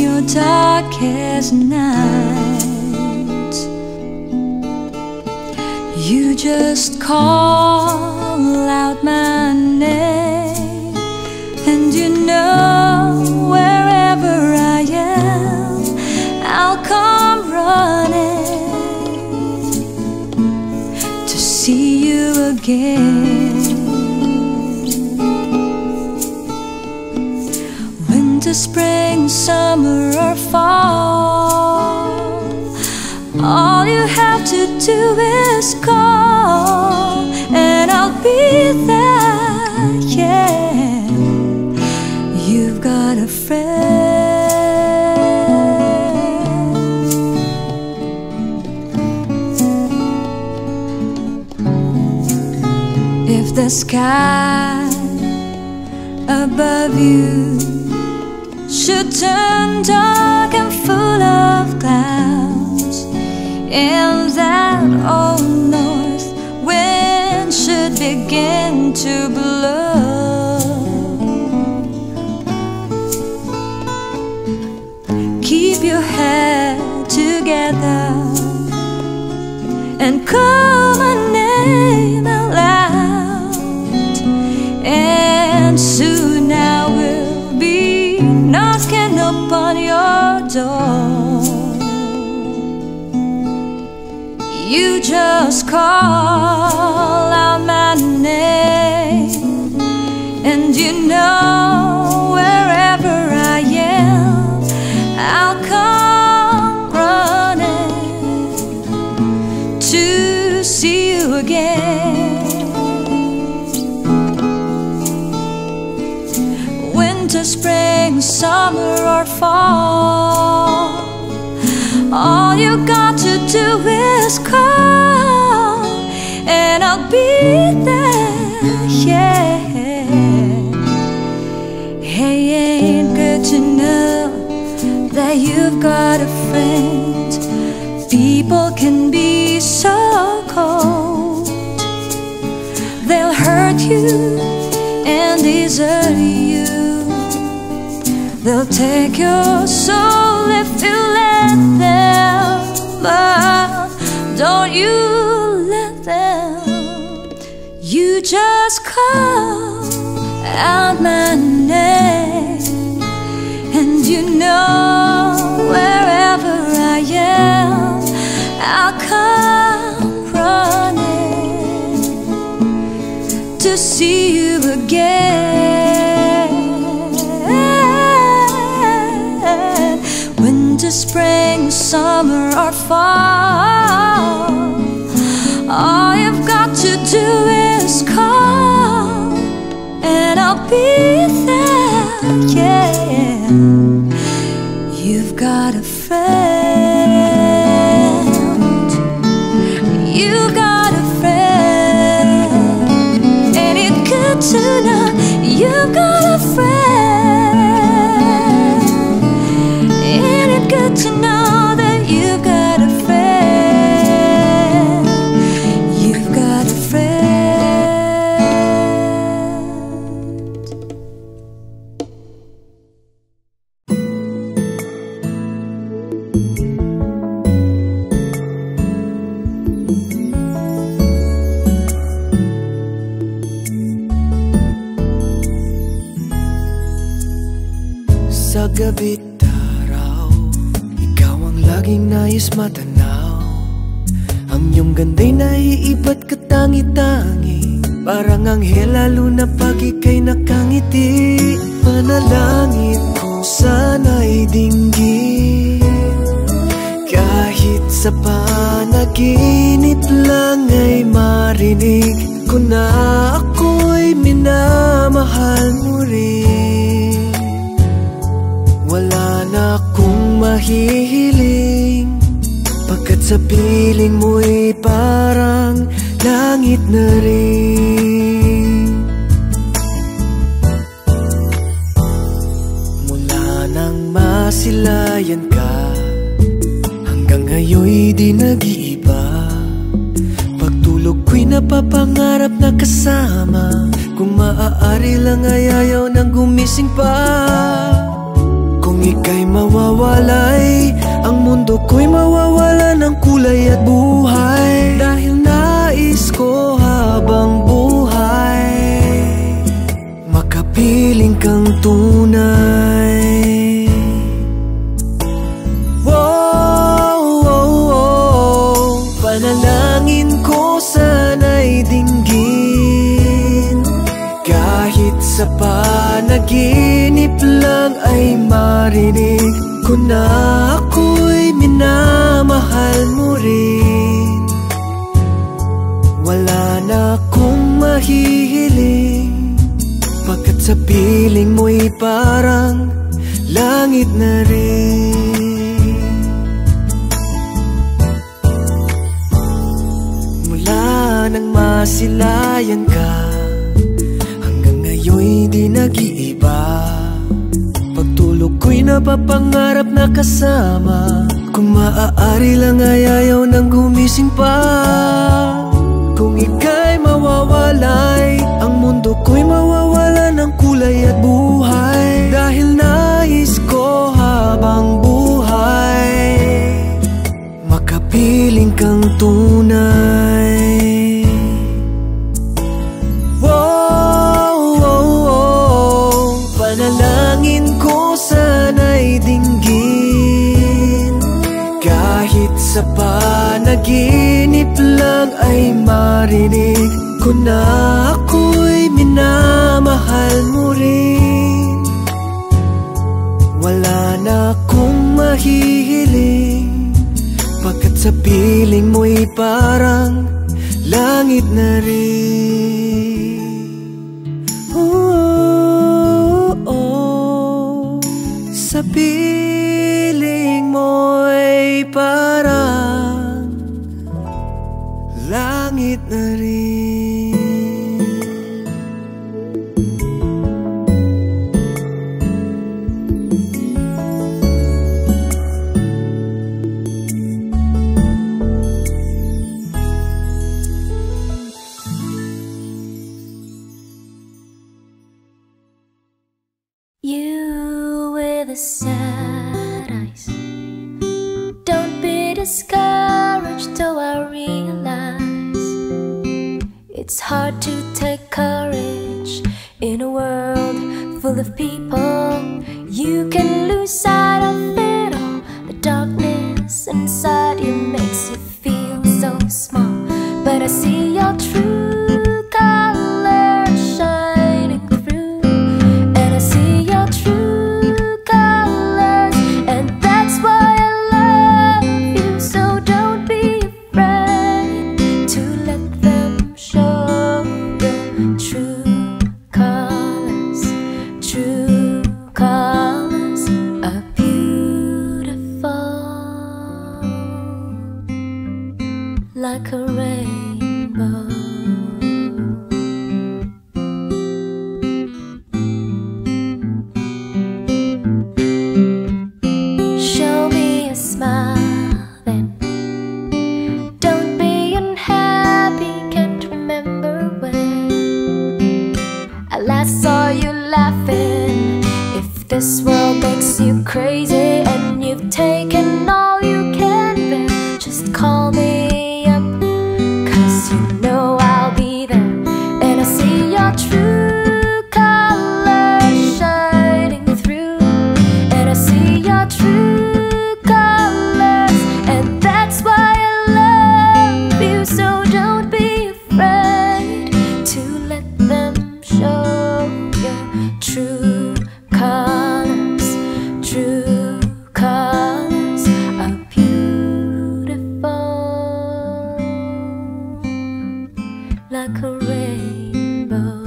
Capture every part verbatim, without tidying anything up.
your darkest nights. You just call out my name, and you know wherever I am, I'll come running to see you again. Winter, spring, summer or fall, all you have to do is call, and I'll be there, yeah. You've got a friend. If the sky above you should turn dark and full of clouds, and that old north wind should begin to blow, keep your head together and call my name out loud, and soon I will be knocking upon your door. You just call out my name, and you know wherever I am, I'll come running to see you again. Winter, spring, summer or fall, all you got to do is call, and I'll be there, yeah. Hey, ain't good to know that you've got a friend. People can be so cold, they'll hurt you and desert you. They'll take your soul if you let them, but don't you let them. You just call out my name, and you know wherever I am, I'll come running to see you again. Winter, spring, summer or fall, all you've got to do is call, and I'll be there, yeah. You've got a friend. You've got a friend. Ain't it good to know you've got a friend? Ain't it good to know that you've got a friend? You've got a friend. Sa gabi't araw, ikaw ang laging nais matanaw. Ang iyong ganda'y naiiba't katangi-tangi, parang anghel lalo na pag ika'y nakangiti. Panalangin kung sana'y dinggin, kahit sa panaginip lang ay marinig ko na ako'y minamahal mo rin. Wala na akong mahihiling, pagkat sa piling mo'y parang langit na rin. Mula nang masilayan ka, hanggang ngayon'y di nag-iiba. Pagtulog ko'y napapangarap na kasama, kung maaari lang ay ayaw nang gumising pa. Kung Kung ika'y mawawalay, ang mundo ko'y mawawala ng kulay at buhay. Dahil nais ko habang buhay makapiling kang tunay. Wow, wow, wow. Panalangin ko sana'y dinggin, kahit sa panaginip lang ay marinig ko na ako'y minamahal mo rin. Wala na akong mahihiling, pagkat sa piling mo'y parang langit na rin. Mula nang masilayan ka, hanggang ngayon'y di nag-iiba. Pagtulog ko'y napapangarap na kasama, kung maaari lang ay ayaw nang gumising pa. Kung ika'y mawawalay, ang mundo ko'y mawawala ng kulay at buhay. Dahil nais ko habang buhay makapiling kang tunay. Wow, wow, wow. Panalangin ko sana'y dinggin, kahit sa panaginip lang ay marinig ko na ako'y minamahal mo rin. Wala na akong mahihiling, pagkat sa piling mo'y parang langit na rin. Oh, oh, oh. Sa piling mo'y parang langit na rin. You with the sad eyes, don't be discouraged, though I realize it's hard to take courage in a world full of people. You can lose sight of it all. The darkness inside you makes you feel so small, but I see your true colors shining through, and I see your true colors, and that's why I love you. So don't be afraid to let them show your true colors. True colors are beautiful, like a rainbow. Show me a smile then, don't be unhappy, can't remember when I last saw you laughing. If this world makes you crazy and you've taken all you can bear, just call me up, 'cause you know I'll be there. And I see your true colors shining through, and I see your true colors, and that's why I love you. So don't be afraid to let them show your true colors. True colors are beautiful, like a rainbow.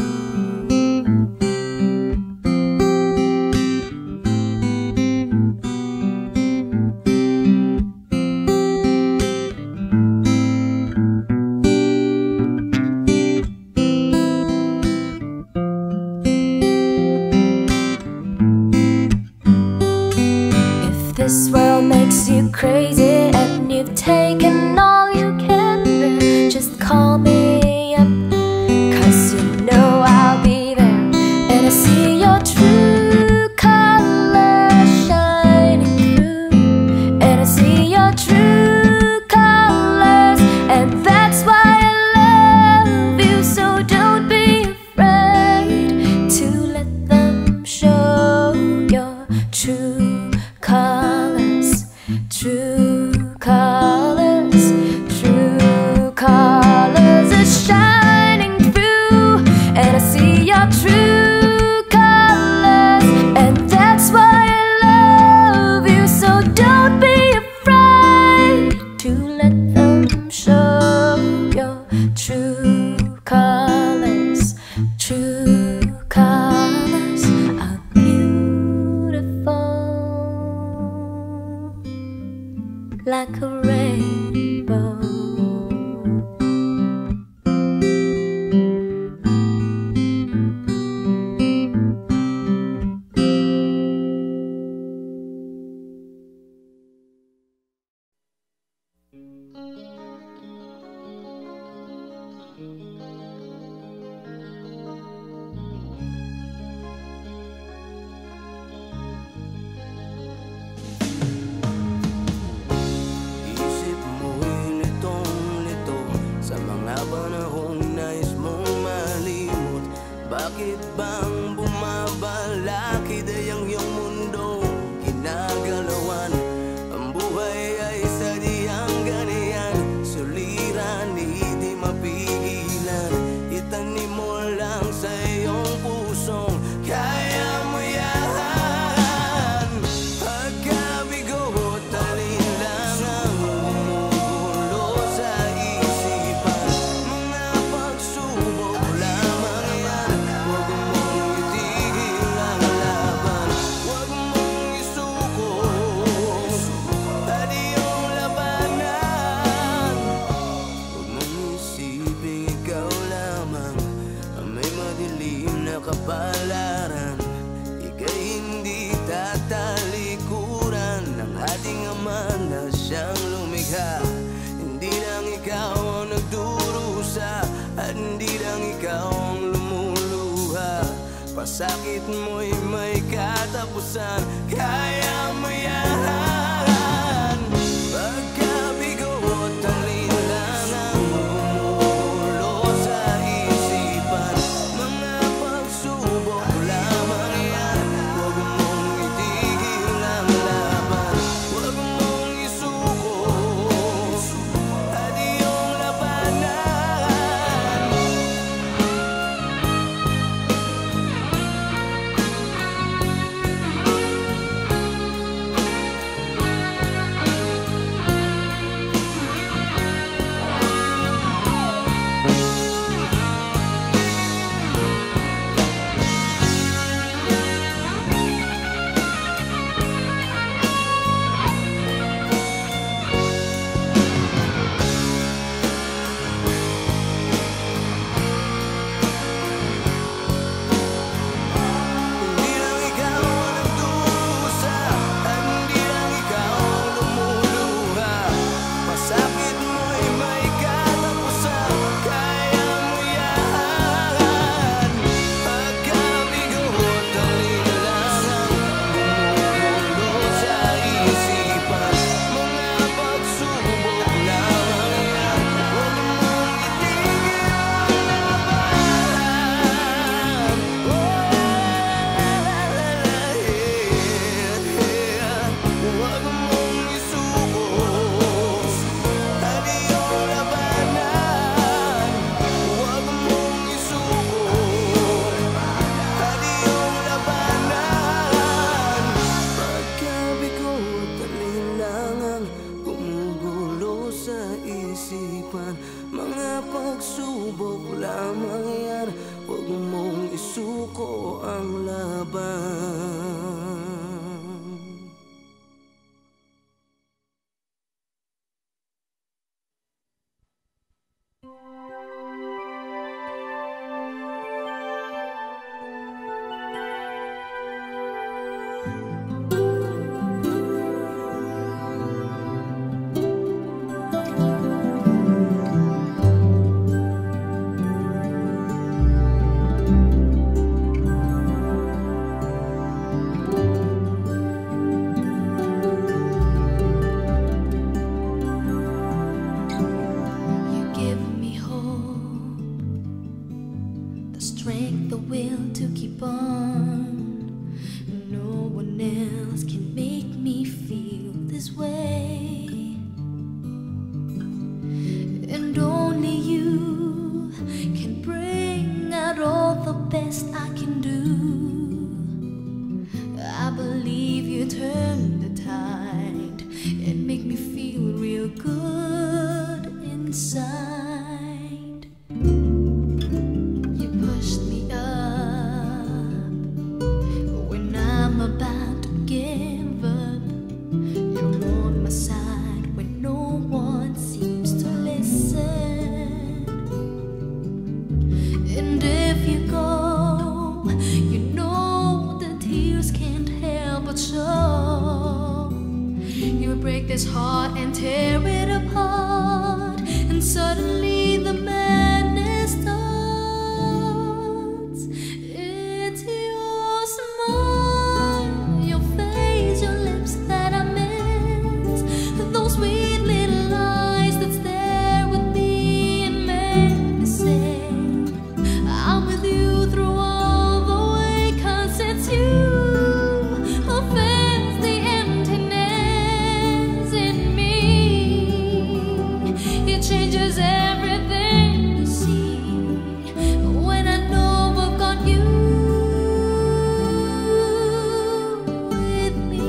If this world makes you crazy and you've taken all you can bear, just call me up, 'cause you know I'll be there. And I see your true colors shine like a rainbow. Sakit mo'y may katapusan, kaya mo yan. Pagkabigo at talinahan ang bumulo sa isipan, mga pagsubok lamang yan. Huwag mong itigil ang laban, huwag mong isuko at iyong labanan. When I'm about to give up, you're on my break this heart and tear it apart, and suddenly the madness starts. It's your smile, your face, your lips that I miss, those sweet little eyes that stare with me and make me say I'm with you through all the way, 'cause it's you who fills the emptiness in me. It changes everything you see when I know I've got you with me.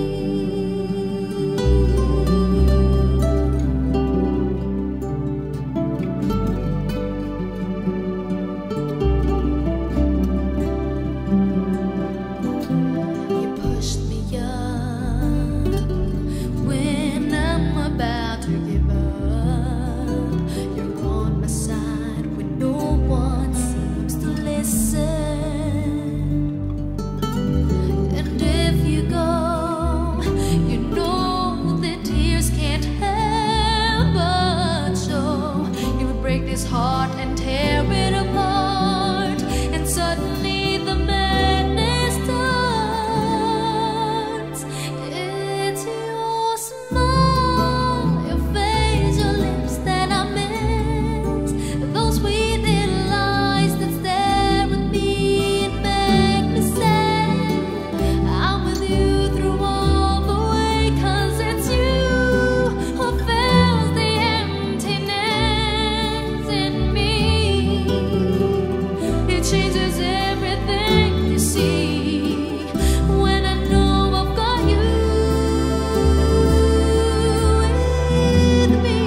You pushed me up when I'm about to give up. You're on my side when no one seems to listen. And if you go, you know that tears can't help but show. You would break this heart and tear it apart, and suddenly the madness starts. It's your smile, your face, your lips that I miss, those sweet little eyes that stare at me and make me say I'm with you through all the way, 'cause it's you who fills the emptiness in me. It changes everything you see when I know I've got you with me.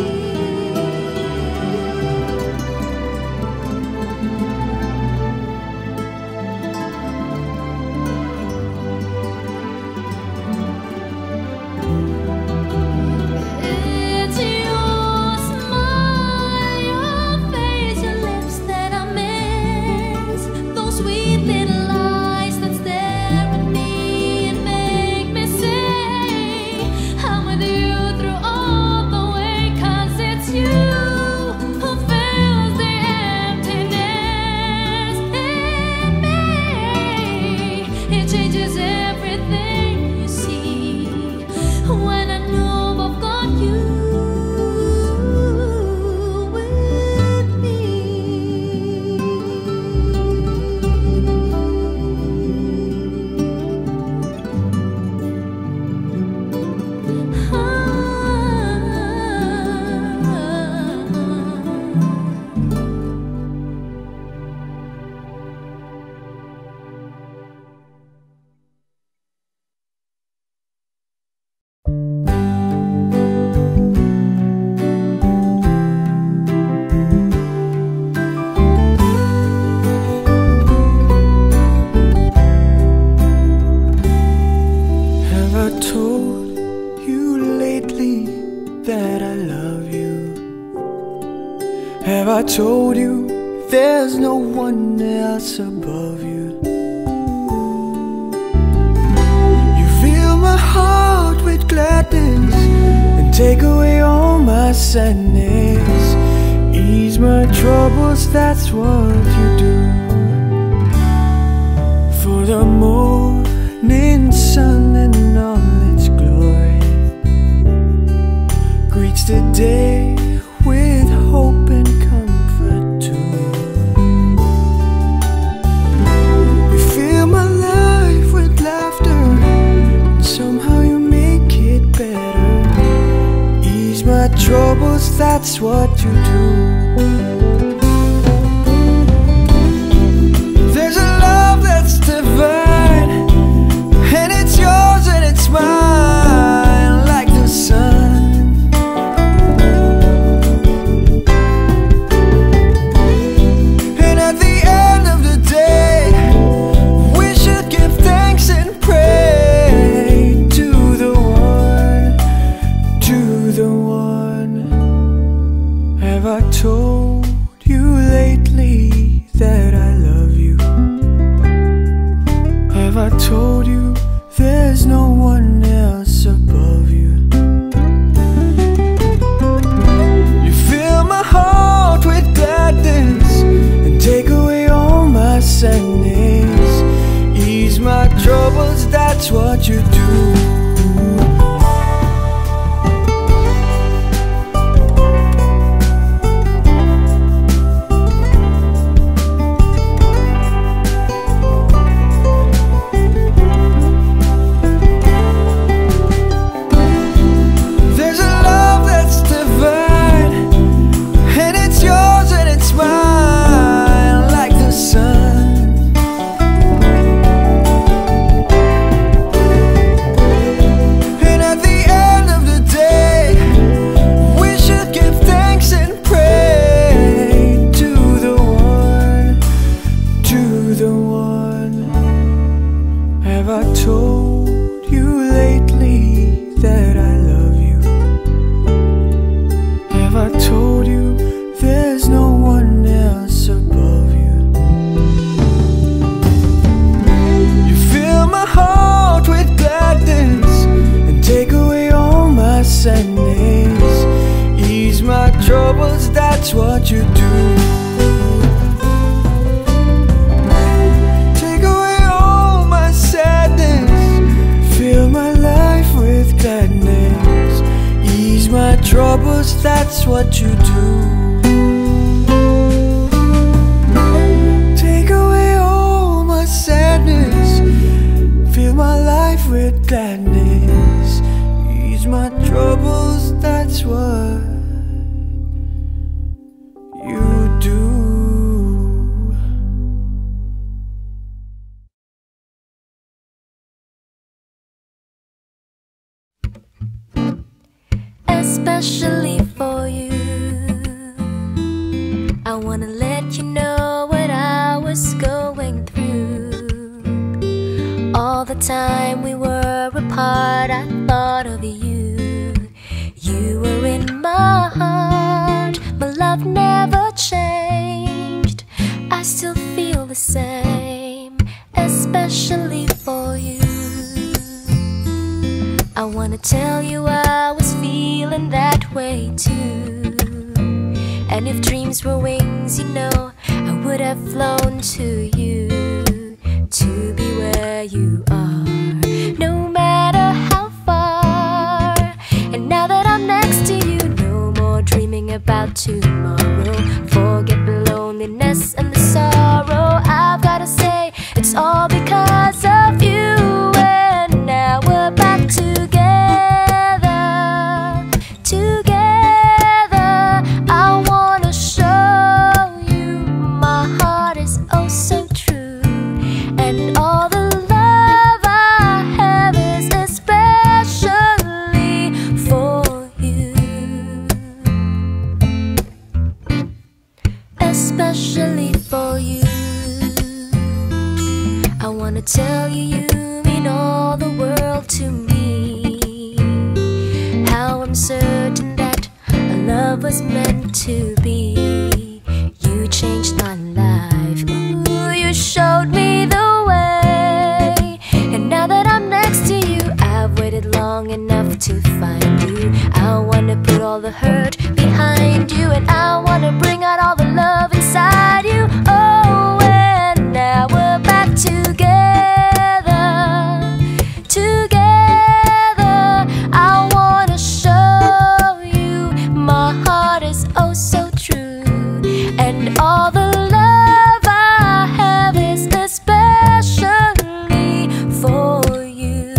It's your smile, your face, your lips that I miss, those sweet little eyes that stare at me and make me say I'm with you through all the way, 'cause it's you who fills the emptiness in me. It changes everything you see when I know I've got you with me. Have I told you lately that I love you? Have I told you there's no one else above you? You fill my heart with gladness and take away all my sadness. Ease my troubles, that's what you do. For the morning sun and all its glory greets the day with hope and comfort too. You fill my life with laughter, and somehow you make it better. Ease my troubles, that's what you do. There's a love that's divine, and it's yours and it's mine, like the sun. And at the end of the day, we should give thanks and pray to the one, to the one. Have I told you lately that I love you? troubles, that's what you do. Take away all my sadness, fill my life with gladness. Ease my troubles, that's what you do. Take away all my sadness, fill my life with gladness. Ease my troubles, that's what you do. Especially for you, I wanna let you know what I was going through. All the time we were apart, I thought of you. You were in my heart, my love never changed. I still feel the same, especially for you. I wanna tell you I was feeling that way too. And if dreams were wings, you know, I would have flown to you, to be where you are, no matter how far. And now that I'm next to you, no more dreaming about tomorrow. Forget the loneliness and the sorrow. I've gotta say, it's all because of you. And now we're back together, together. I wanna show you my heart is oh so true. And all the love I have is especially for you. Especially for you. I wanna tell you you mean all the world to me. How I'm certain that our love was meant to be. You changed my life, ooh, you showed me the way. And now that I'm next to you, I've waited long enough to find you. I wanna put all the hurt behind you, and I wanna bring out all the love inside you. Oh, and now we're back together, together. I wanna show you my heart is oh so true. And all the love I have is especially for you.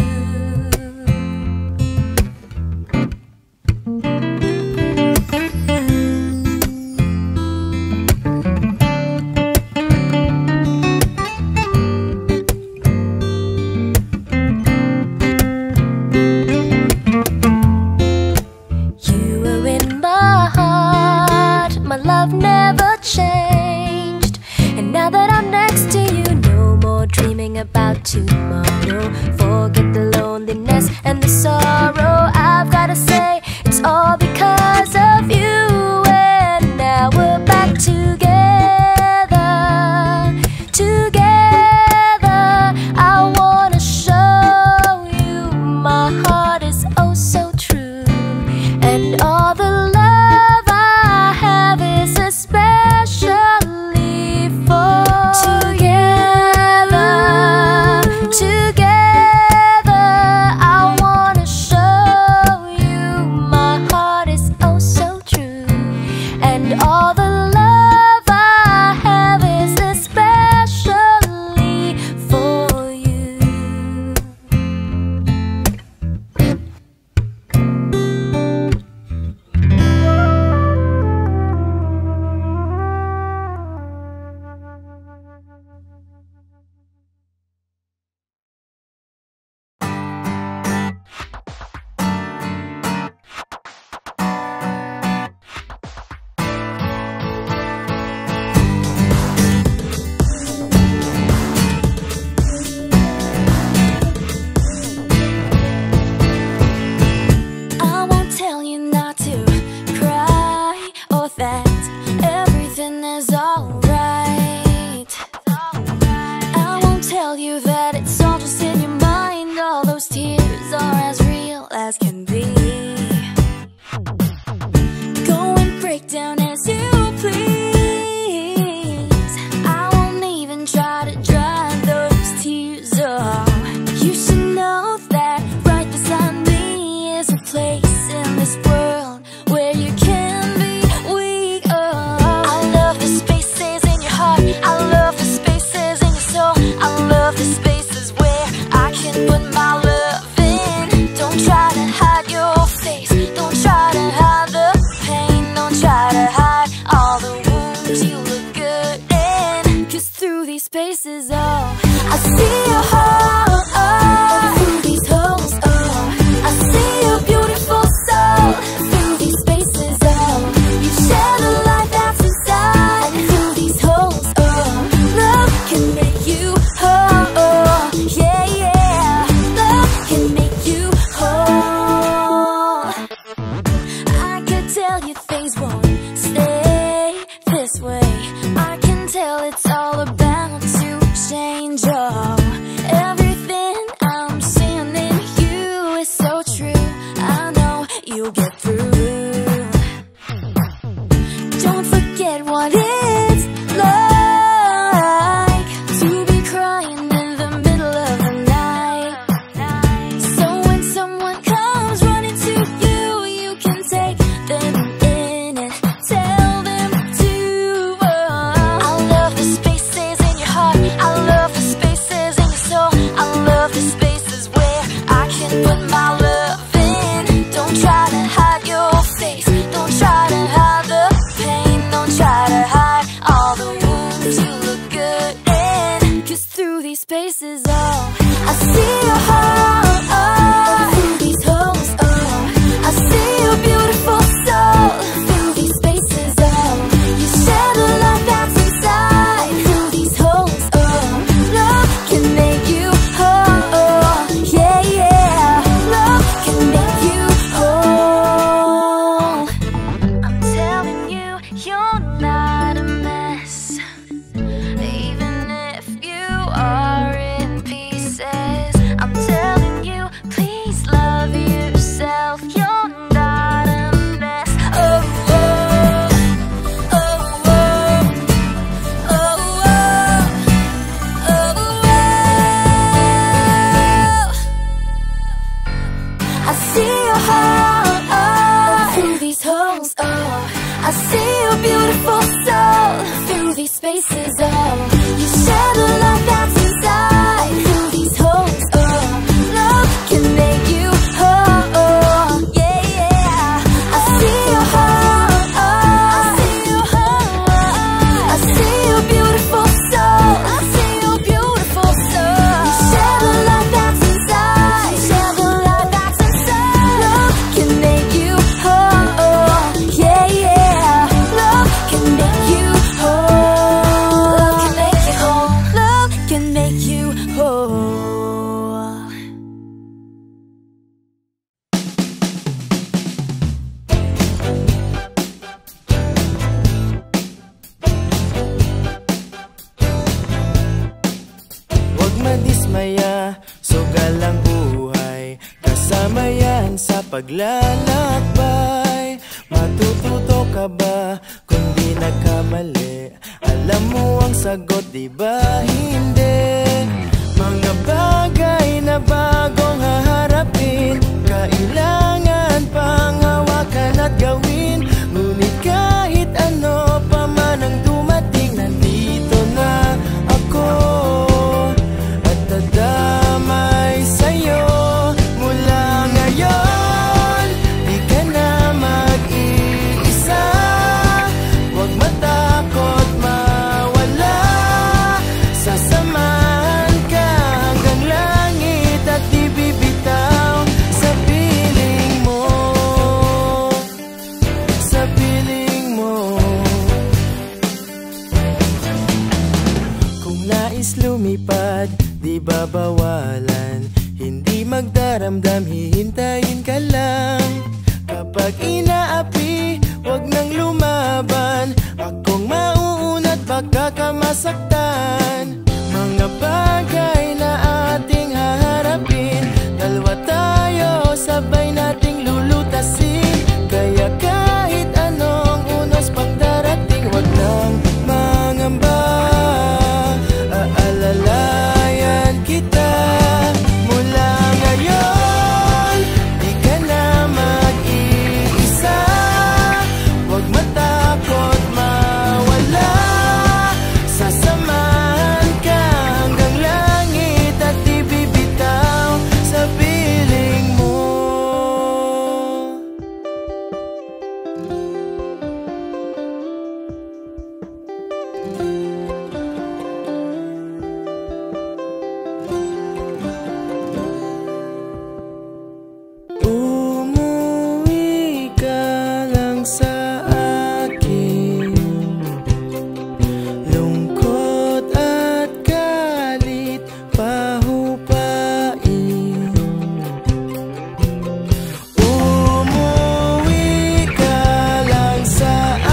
heart, oh. Through these holes, oh, I see your beautiful soul. Through these spaces, oh, you share the love that's inside. Through these holes, oh, love can make you whole, oh, yeah, yeah. I see your heart, oh, I see your heart, I see your beautiful soul. I see your beautiful soul. You share the love that's inside. You share the love that's inside. Love can make you whole, oh, yeah, yeah. Love can make you whole. Love can make you whole. Love can make you whole. Huwag madismaya, sugal ang buhay. Kasama yan sa paglalakbay. Matututo ka ba kung di nagkamali? Alam mo ang sagot, di ba hindi? Mga bagay na bagong haharapin, kailangan pang hawakan at gawin. Ngunit kahit ano pa man ang dumating, nandito na ako at dadamay sa'yo. Mula ngayon, di ka na mag-iisa. Huwag matakot mawala. Sasamahan ka hanggang langit at di bibitaw sa piling mo, sa piling mo. Kung nais lumipad, di babawalan. Hindi magdaramdam, hihintayin ka lang. Kapag inaapi, wag nang lumaban. Akong mauunat, baka ka masaktan. Mga bagay na ating haharapin, dalawa tayo, sabay nating lulutasin. Kaya kahit anong unos pang darating, wag nang mangamba. Aalalayan kita. Mula ngayon, di ka na mag-iisa. Huwag matakot mawala. Sasamahan ka hanggang langit at di bibitaw sa piling mo. Umuwi ka lang sa akin. Lungkot at galit pahupain. Umuwi ka lang sa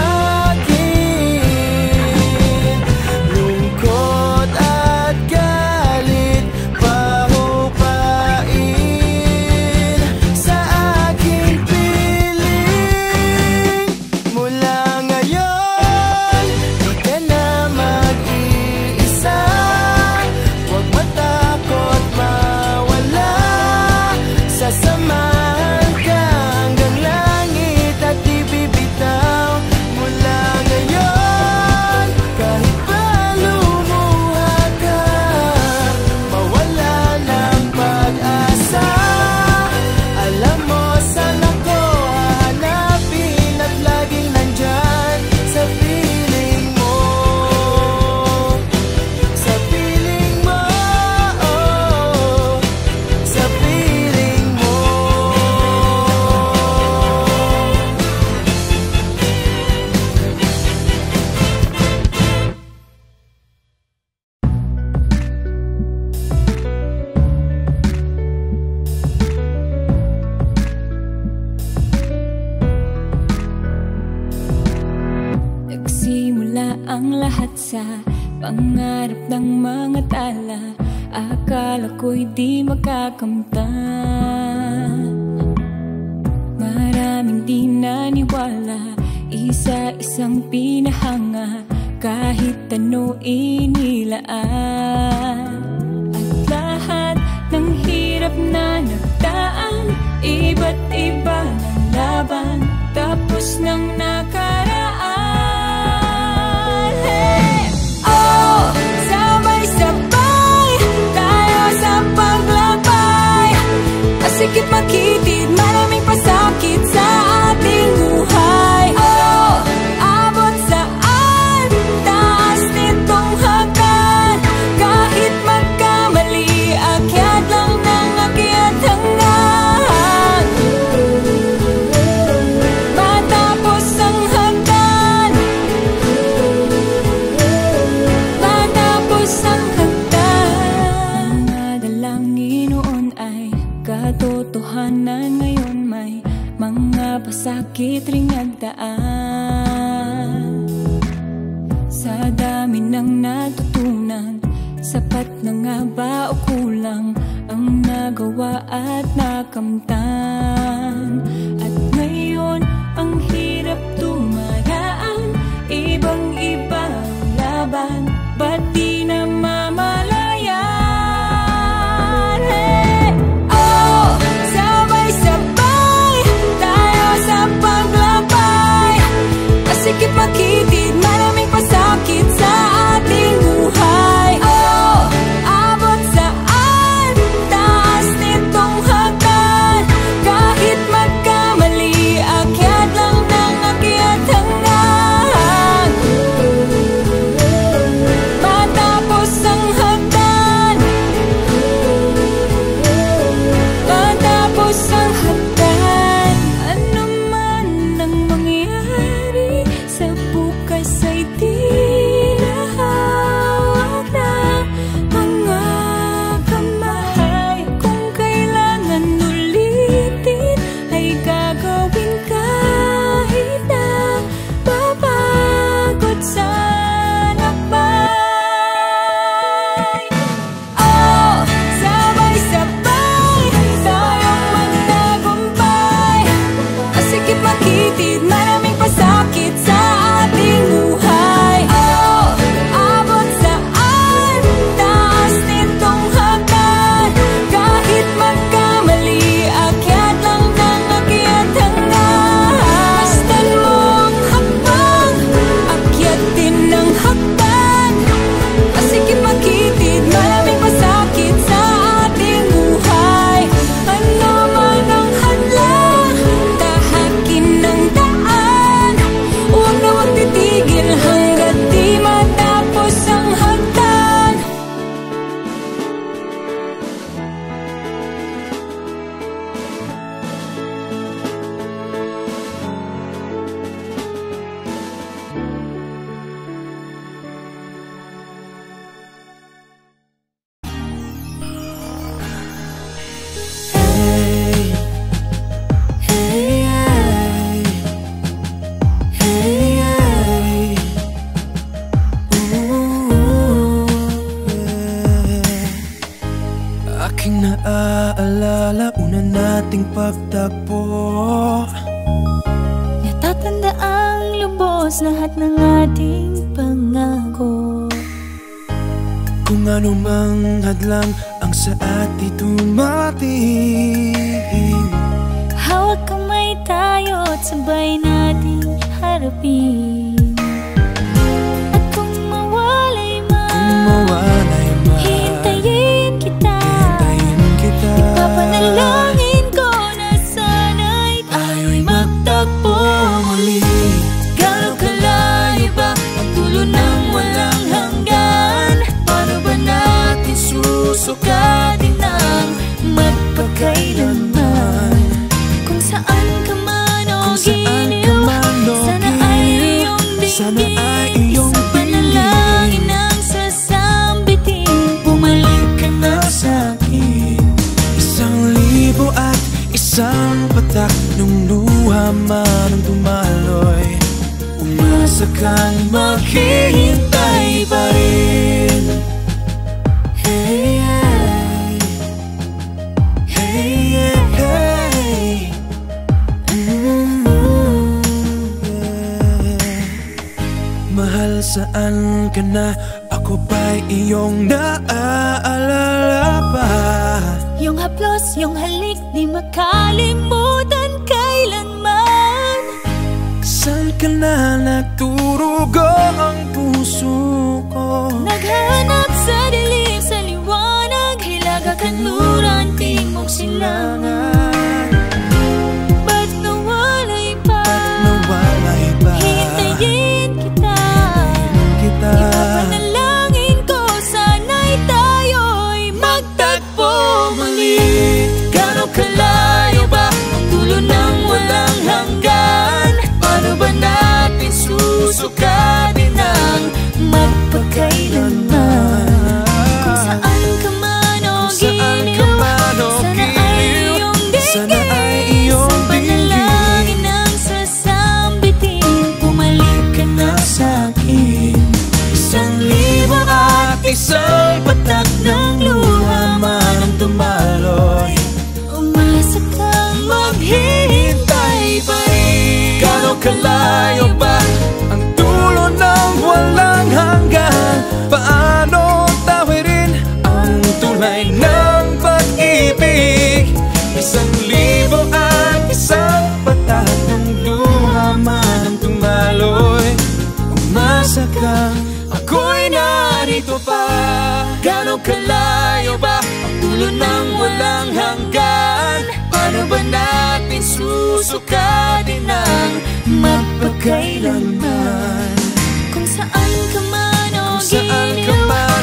akin. Lungkot at galit pahupain. Sa aking piling. Mula ngayon, di ka na mag-iisa. Huwag matakot mawala. Sasamahan ka hanggang langit at di bibitaw. Mula ngayon, kahit pa lumuha ka, mawala ng pag-asa. Alam mo, saan ako hahanapin at laging nandyan sa piling mo, sa piling mo, oh, sa piling mo. Nagsimula ang lahat sa pangarap ng mga tala. Akala ko'y di makakamtan. Maraming di naniwala, isa-isang pinahanga, kahit ano inilaan. At lahat ng hirap na nagdaan, iba't iba mga pasakit ring nagdaan. Sa dami ng natutunan, sapat na nga ba o kulang ang nagawa at nakamtan? At ngayon ang hirap tumaraan, ibang-iba ang laban, ba't di na mamalayan? Hey! Oh, sabay-sabay tayo sa paglabay, masikip makitid, maraming pasakit sa ating buhay. Oh, abot saan taas nitong hagdan, kahit magkamali, akyat lang ng akyat hanggang matapos ang hagdan, matapos ang hagdan. Ano man ang mangyari sa bukas ay di nahawak na mga kamay. Kung kailangan ulitin ay gagawin kahit na babagod sa lakbay. Oh, sabay-sabay tayong magtagumpay, masikip makitid, maraming pasakit sa ating buhay. Oh, abot saan taas nitong hagdan, kahit magkamali, akyat lang ng akyat hanggang masdan mo ang hakbang, akyat din ng hagdan, masikip makitid, maraming pasakit sa ating buhay. Ano man ang hadlang, tahakin ng daan, huwag na huwag titigil hanggat di matapos ang hagdan. Hey, hey, hey, hey, ooh, yeah. Aking naaalala una nating pagtagpo, Natatanda ang lubos lahat ng ating pangako. kung ano mang hadlang ang sa atin dumating. Hawak kamay tayo at sabay nating harapin. At kung mawalay man, Kung mawalay man, hintayin kita. hintayin kita. Ipapanalangin ko na sana'y tayo'y magtagpo muli. Gaano kalayo ba ang dulo ng walang hanggan? Paano ba natin susukatin ang magpakailanman? Kung saan ka man o Kung saan ka giliw, man o sana ay giliw, iyong sana dinggin. ay iyong Isang panalangin ang sasambitin, bumalik ka na sa'kin. Isang libo at isang patak nung luha man ang dumaloy, umasa kang maghihintay pa rin. Hey, hey, hey, hey, mm, yeah. Mahal, saan ka na? Ako ba'y iyong naaalala pa? Yung haplos, yung halik, di makalimutan kailanman. Saan ka na nagturugo ang puso ko? Naghanap sa dilim, sa liwanag, hilaga kanluran, tingmong silangan. Ba't nawalay pa? Ba't nawalay ba? Hintayin kita. Kita. Ipapanalangin ko, sana'y tayo'y magtagpo muli. Gaano kalayo ba ang dulo ng walang hanggan? Paano ba natin susukat kalayo ba ang dulo ng walang hanggan? Paano tawirin ang tulay ng pag-ibig? Isang libo at isang patat ng luha man ang tumaloy. Umasa kang ako'y narito pa. Gaano kalayo ba ang dulo ng walang hanggan? Paano ba natin susukatin ang mapagkailanman? Kung saan ka man o giliw,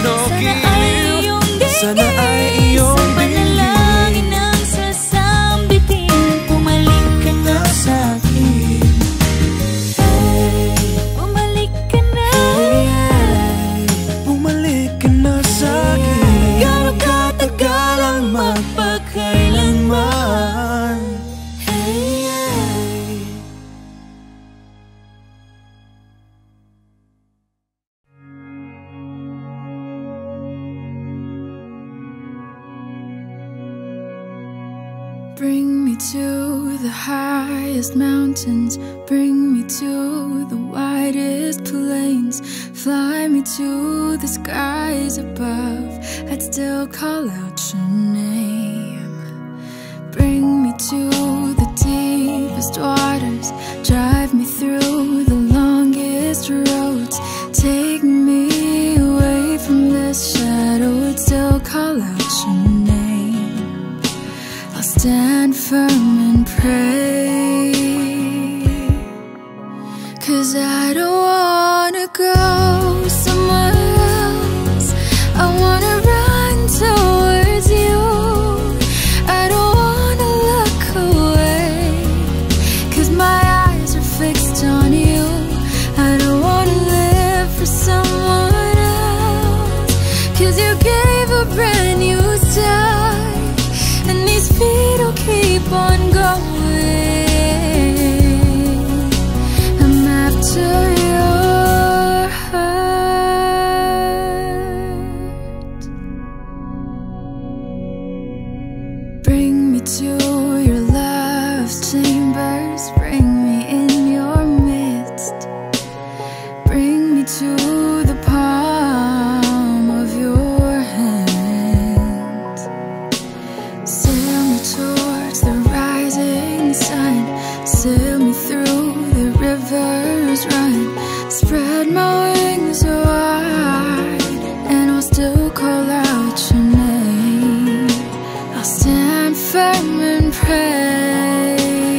sana ay iyong sa panalangin ng sasambitin, bumalik ka na sa'kin. Hey, bumalik ka na. Hey, bumalik ka na sa'kin. Gaano katagal ang magpagkailanman? Hey, hey. Bring me to the highest mountains, bring me to the widest plains, fly me to the skies above, I'd still call out your name. Bring me to the deepest waters, drive me through the longest roads, take me away from this shadow, I'd still call out your name. Stand firm and pray, 'cause I don't wanna go somewhere else. I wanna run towards you. I don't wanna look away, 'cause my eyes are fixed on you. I don't wanna live for someone else, 'cause you gave a brand new start, and these feet will keep on going. I'm after your heart. Bring me to your love's chambers, bring me in your midst, bring me to the palm of your hand. Sail me towards the rising sun, sail me through the rivers run, spread my wings wide, and I'll still call out your name. I'll stand firm and pray,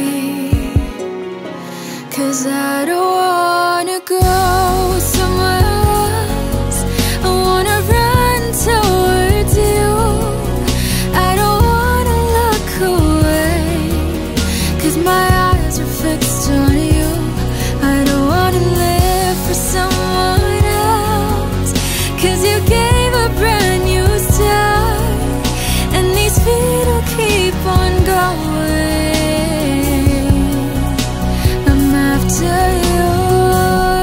'cause I don't wanna go somewhere else. I wanna run towards you. I don't wanna look away, 'cause my eyes are fixed on you. I don't wanna live for someone else, 'cause you gave a brand new start, and these feet will keep on going. I'm after your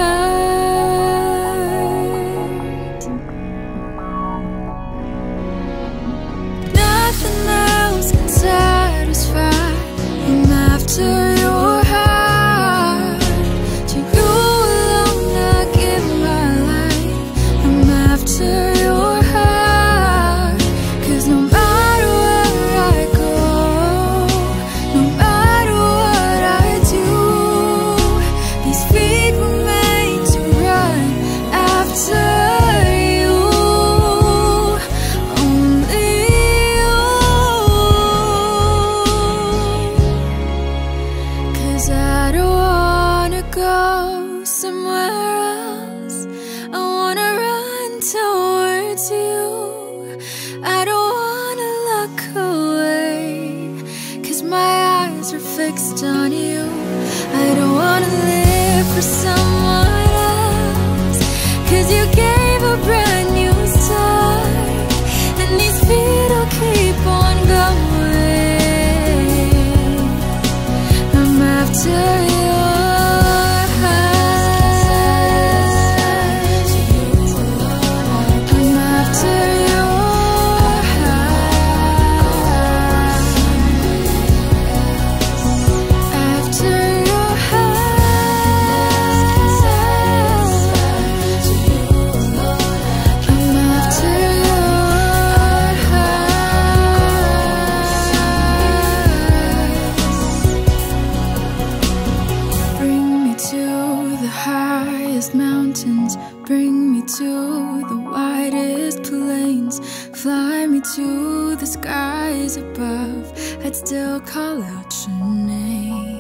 heart. Nothing else can satisfy. I'm after your heart. To you alone I give my life. I'm after your heart, 'cause no matter where I go, no matter what I do, these feet were made to run after you. Only you. 'Cause I don't wanna go somewhere else. I wanna run towards you. I don't wanna look away, 'cause my eyes are fixed on you. I don't wanna live for someone else, 'cause you gave a brand new start, and these feet will keep on going. I'm after your heart. I'm after your heart. After your heart. mountains, bring me to the widest plains, fly me to the skies above, I'd still call out your name.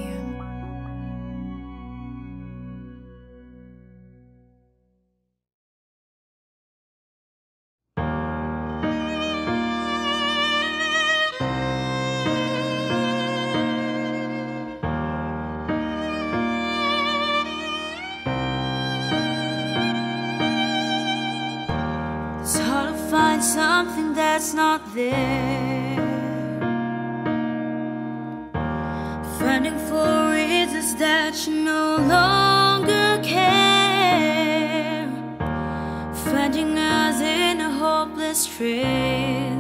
Something that's not there, finding for reasons that you no longer care, finding us in a hopeless trail,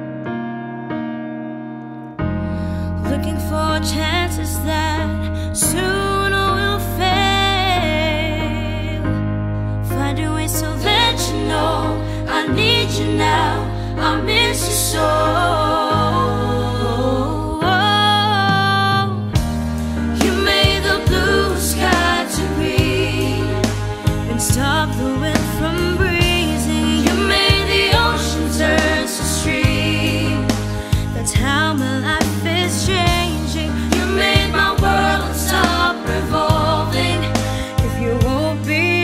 looking for chances that soon will fail, finding ways to let you know I need you now, I miss you so. You made the blue sky to green and stopped the wind from breezing. You made the ocean turn to stream. That's how my life is changing. You made my world stop revolving. If you won't be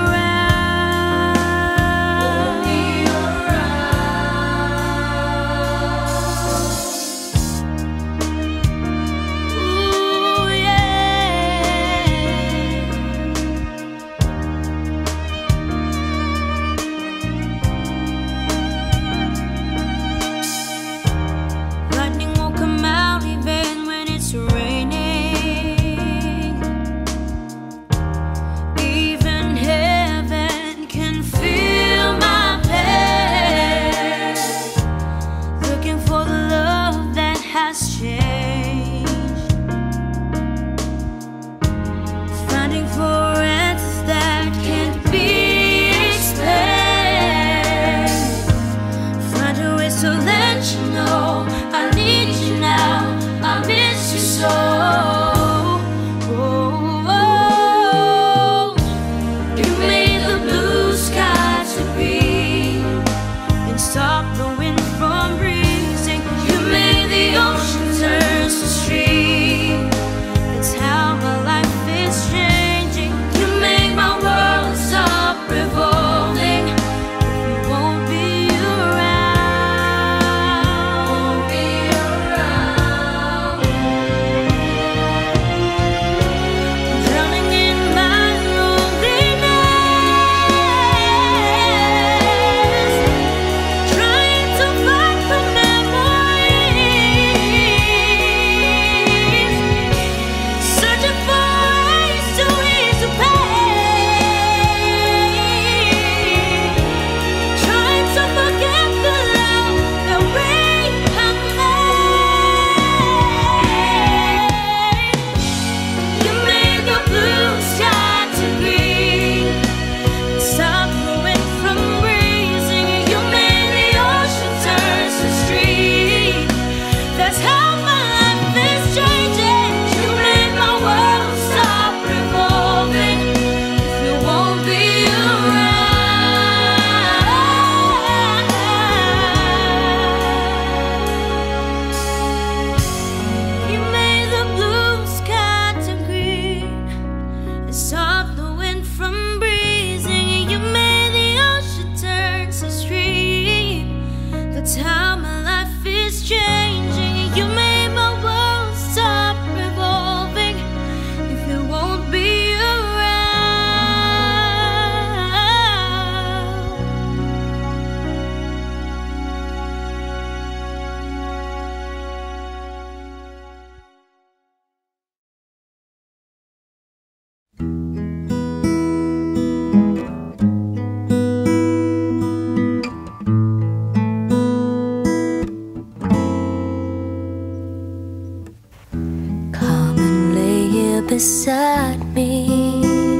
beside me,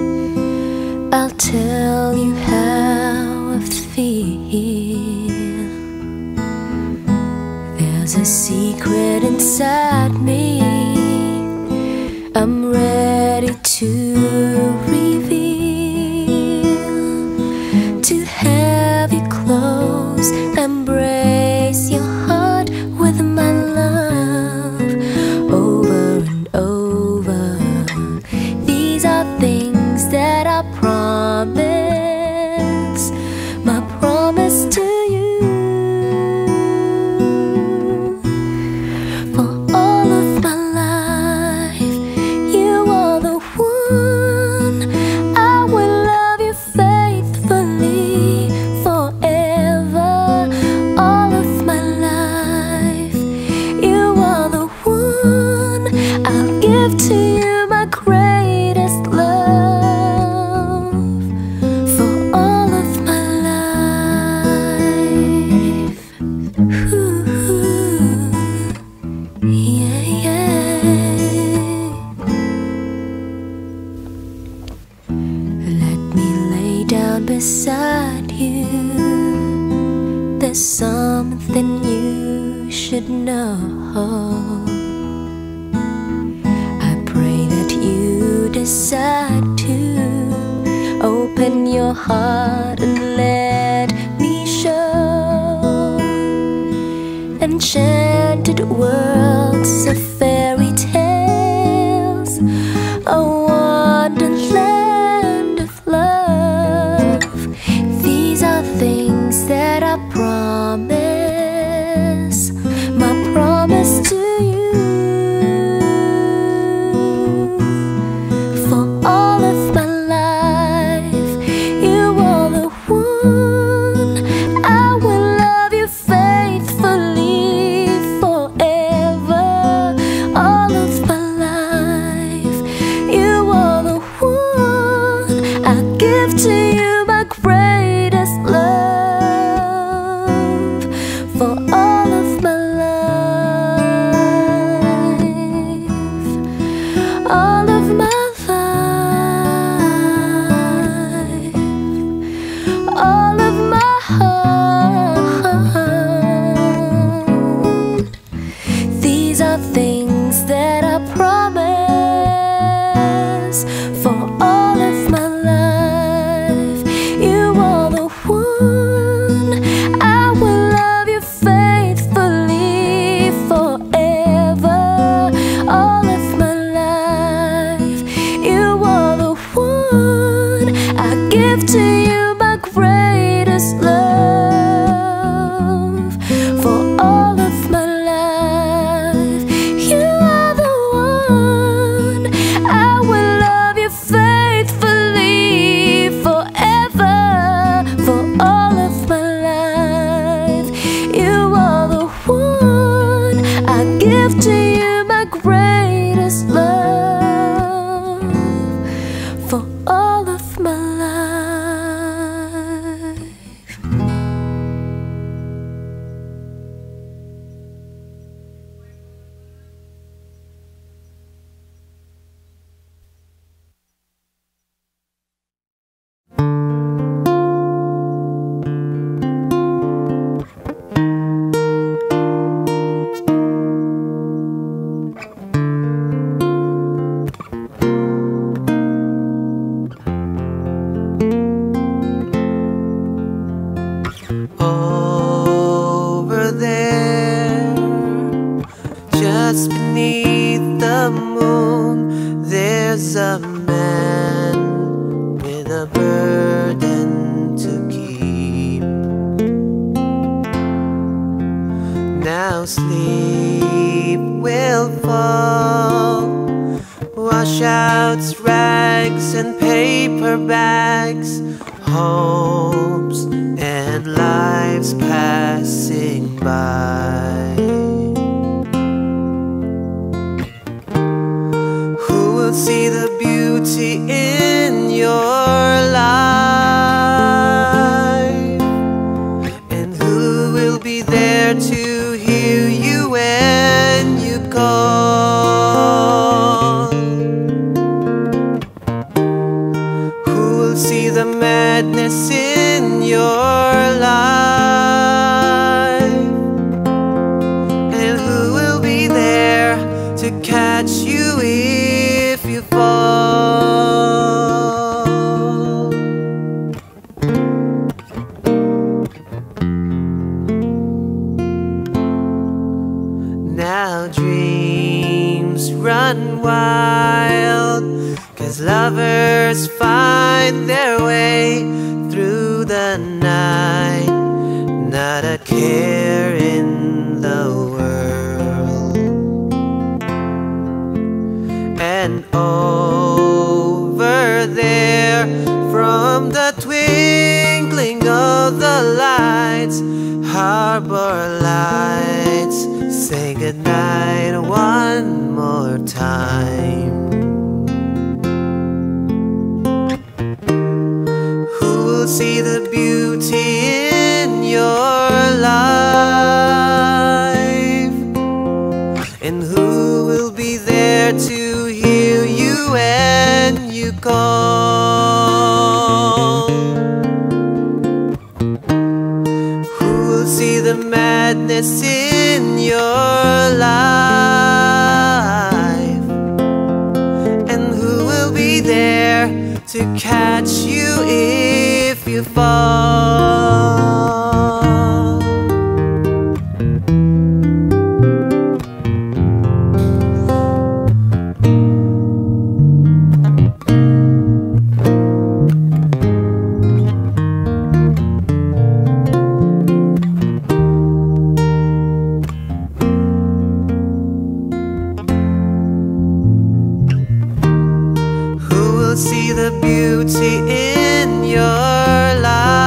I'll tell you how I feel. There's a secret inside me I'm ready to reveal. beside you, there's something you should know. I pray that you decide to open your heart and let me show enchanted worlds of fairy tales, a wonderland of love. These are things that I promise, my promise to you. For all of my life, you are the one. I will love you faithfully forever. All of my life, you are the one. I give to you my greatest love. For all of my life, all of my life, all of my heart. These are things that I promise. For all of my life, you are the one. I will love you faithfully forever. All of my life, you are the one. I give to you my greatest love. For all of my life, you are the one. I will love you faithfully forever. For all of my life, you are the one. I give to you my greatest love. For all of my life. Over there, just beneath the moon, there's a man with a burden to keep. Now sleep will fall, washouts, rags, and paper bags, hopes and lives passing by. Who will see the beauty in your life? And who will be there to hear you when you call? Who will see the madness in your life? And who will be there to catch you if you fall? Now dreams run wild, 'cause lovers find their way through the night, not a care in the world. And over there, from the twinkling of the lights, harbor lights say goodnight one more time. Who will see the beauty in your life? And who will be there to hear you when you call? madness in your life? And who will be there to catch you if you fall? See the beauty in your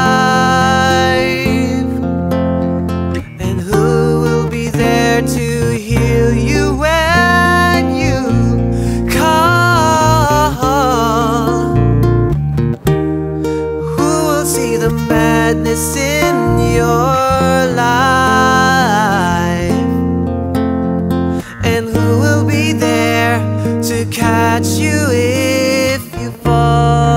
life, and who will be there to heal you when you call? Who will see the madness in your life, and who will be there to catch you if you fall?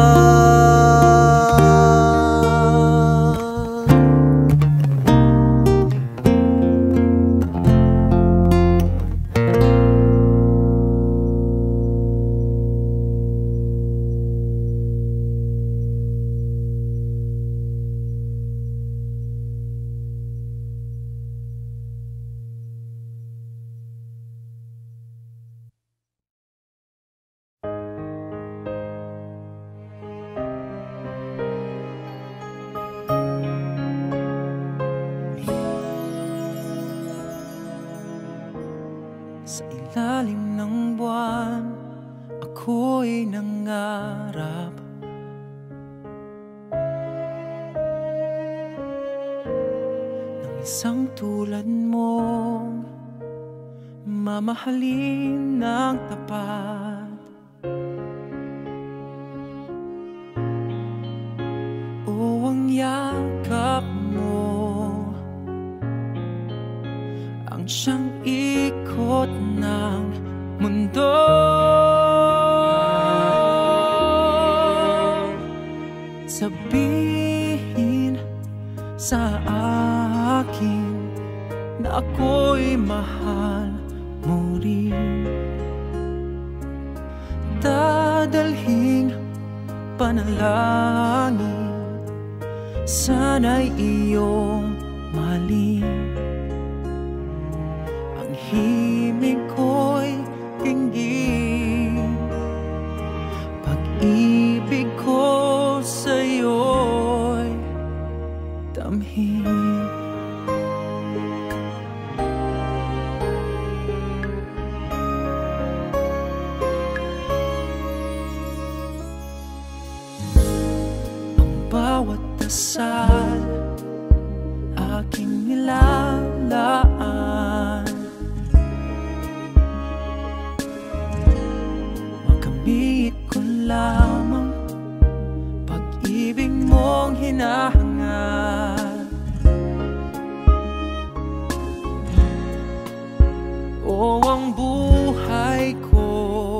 Sa ilalim ng buwan, ako'y nangarap ng isang tulad mong mamahalin ng tapat. O ang yakap mo ang siyang ikot ng mundo. Sabihin sa akin na ako'y mahal mo rin. Dadalhin panalangin, sana'y iyong mahalin. Ang himig ko'y tinggin, pag-ibig ko sa'yo'y damhin. Bawat dasal aking nilalaan, makamit ko lamang pag-ibig mong hinahangad. O ang buhay ko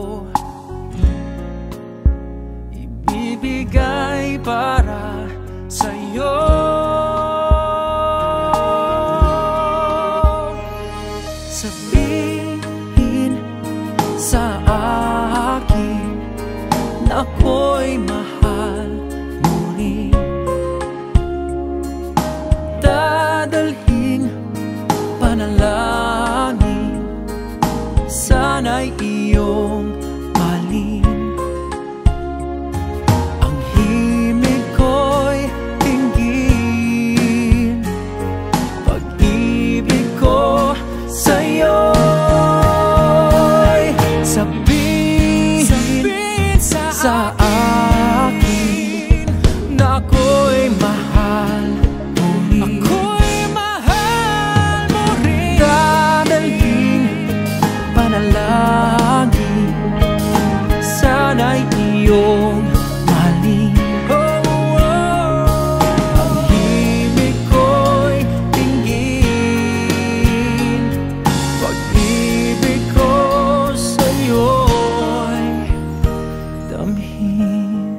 ibibigay para sa'yo. Sabihin sa akin na ako'y mahal mo rin. Dadalhin panalangin, sana'y iyong mahalin. Sa akin na ako'y mahal mo rin. Ako'y mahal mo rin. Dadalhin panalangin, sana'y iyong mahalin. Oh, oh. Ang himig ko'y tinggin, pag-ibig ko sa'yo damhin.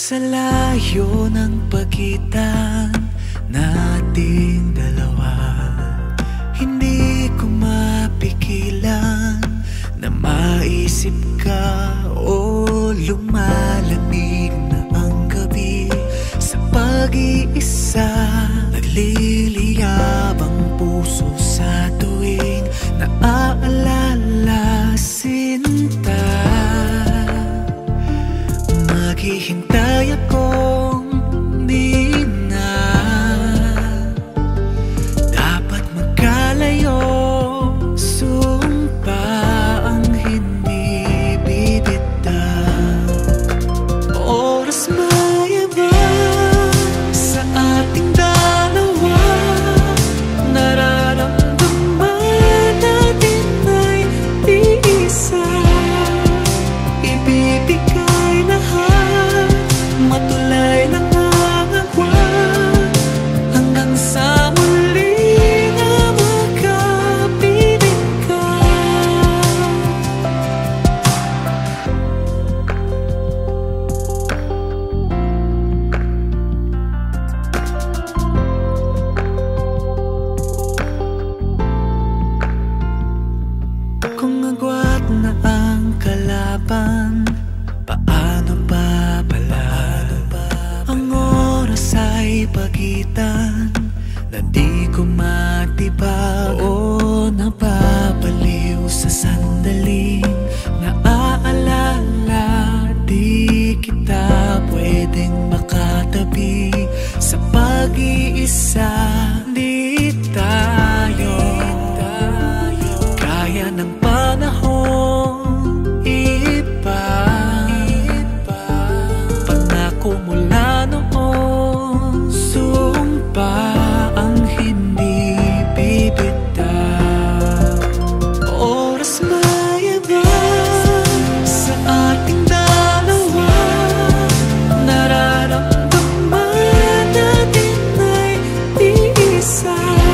Sa layo ng pagitan nating dalawa, hindi ko mapigilan na maisip ka. O lumalamig na ang gabi sa pag-iisa, nagliliyab ang puso sa tuwing naaalala sinta. Maghihintay akong di na dapat magkalayo. Sumpa ang hindi bibitaw. Oras mayaba sa ating dalawa, nararamdaman natin ay iisa. Ibibigay lahat, matulay lang ang agwat, hanggang sa muli na magkapiling ka. Kung agwat na ang kalaban, paano pa pala? Ang oras ay pagitan na di ko matibaw. O napapaliw sa sandaling naaalala, di kita pwedeng makatabi sa pag-iisa. Di tayo kaya ng panahon iba. Pangako mula noon, sumpa ang hindi bibitaw. Oras mayaba sa ating dalawa, nararamdaman natin ay iisa.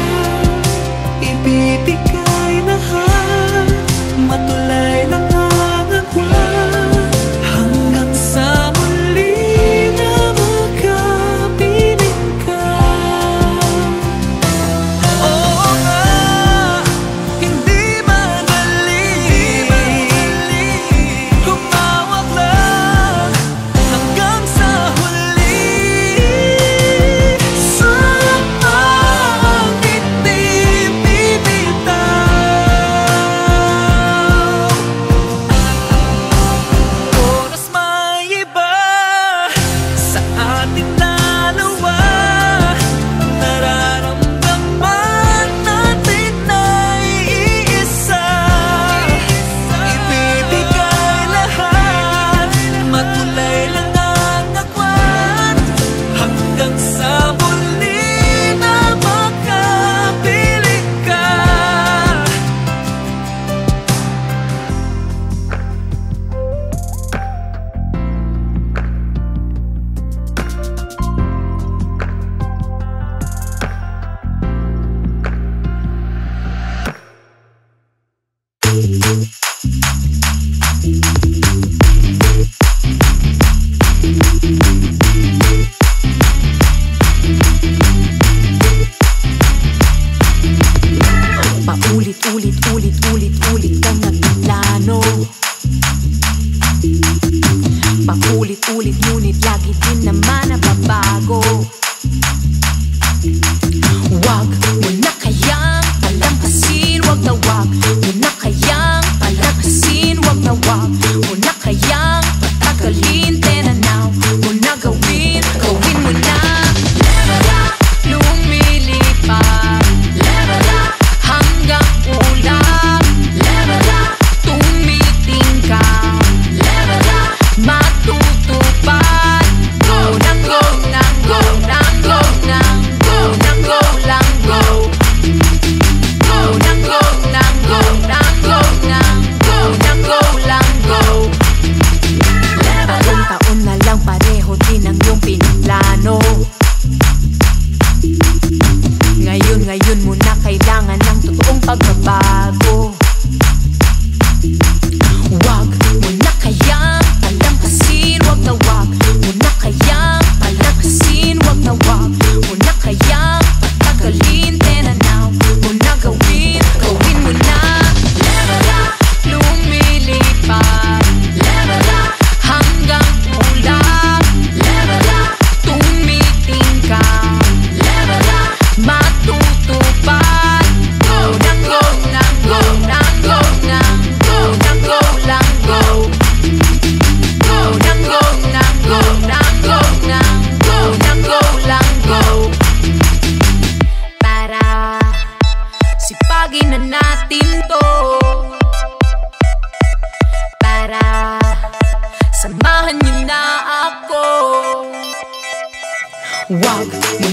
Ibibigay lahat, matulay lang ang agwat, hanggang sa muli na magkapiling ka. Oo nga, hindi madali, humawak lang hanggang sa huli. Sumpa ang hindi bibitaw. Oras maiba sa ating dalawa, nararamdaman natin ay iisa. Ibibigay lahat, matulay lang ang agwat, hanggang sa muli na magkapiling ka. Paulit, ulit, ulit, ulit, ulit kang nagplano. Paulit, ulit, ngunit lagi din naman nababago. Wag mo na kayang palampasin, wag na wag mo na kayang palampasin, wag na wag mo na kayang patagalin. Tenanaw mo na gawin, gawin mo na. Level up, lumilipad. Level up, hanggang ulan. Level up, tumiting ka. Level up, matutupad. Go nang go nang go nang go nang go nang go lang go. Go nang go nang go nang go nang go nang go lang wag